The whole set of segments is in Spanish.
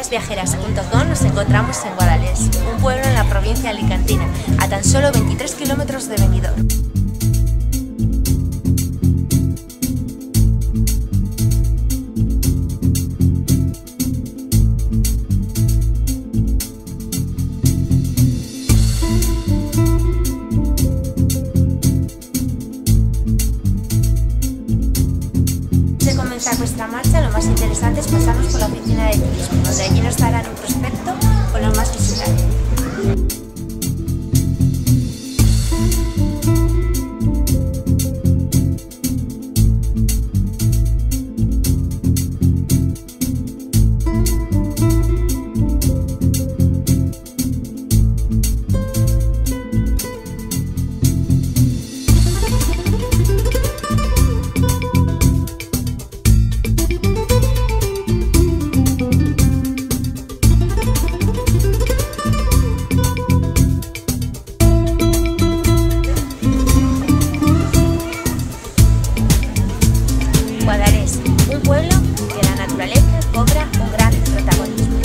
lasviajeras.com nos encontramos en Guadalés, un pueblo en la provincia alicantina, a tan solo 23 kilómetros de Benidorm. Comenzar nuestra marcha, lo más interesante es pasarnos por la oficina de turismo, donde allí nos darán un prospecto con lo más visitado. Guadalés, un pueblo que la naturaleza cobra un gran protagonismo.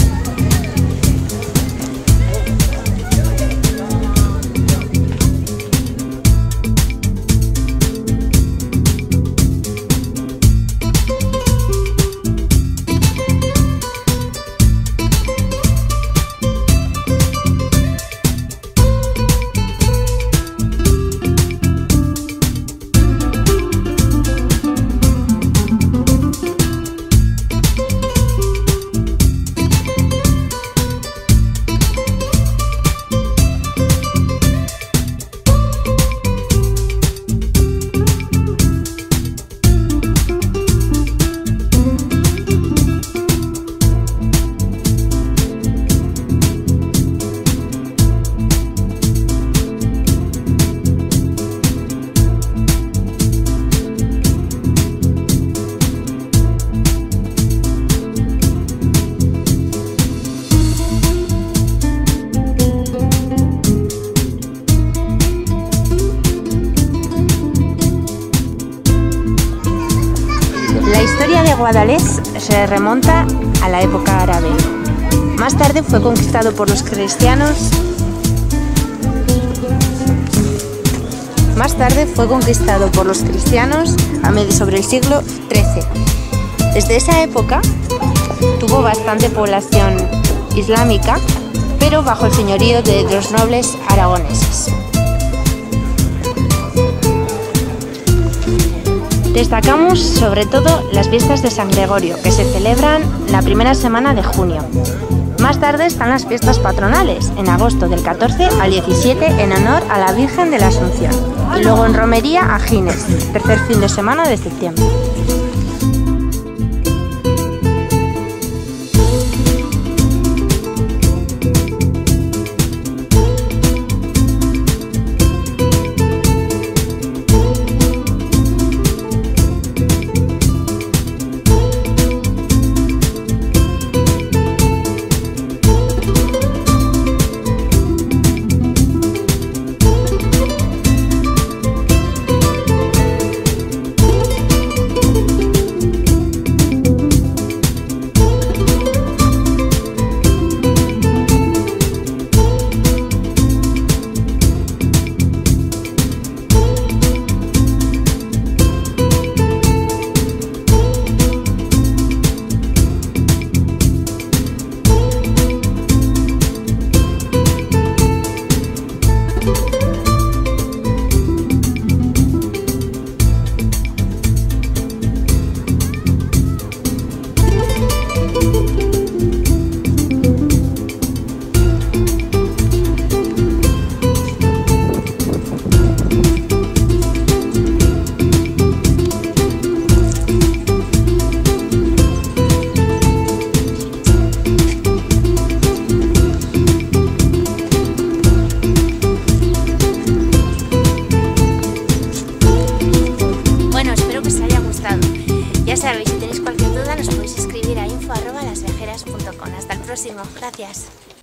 La historia de Guadalés se remonta a la época árabe. Más tarde fue conquistado por los cristianos. Sobre el siglo XIII. Desde esa época tuvo bastante población islámica, pero bajo el señorío de los nobles aragoneses. Destacamos sobre todo las fiestas de San Gregorio, que se celebran la primera semana de junio. Más tarde están las fiestas patronales, en agosto del 14 al 17 en honor a la Virgen de la Asunción. Y luego en romería a Gines, tercer fin de semana de septiembre. Ya sabéis, si tenéis cualquier duda nos podéis escribir a info@lasviajeras.com. Hasta el próximo. Gracias.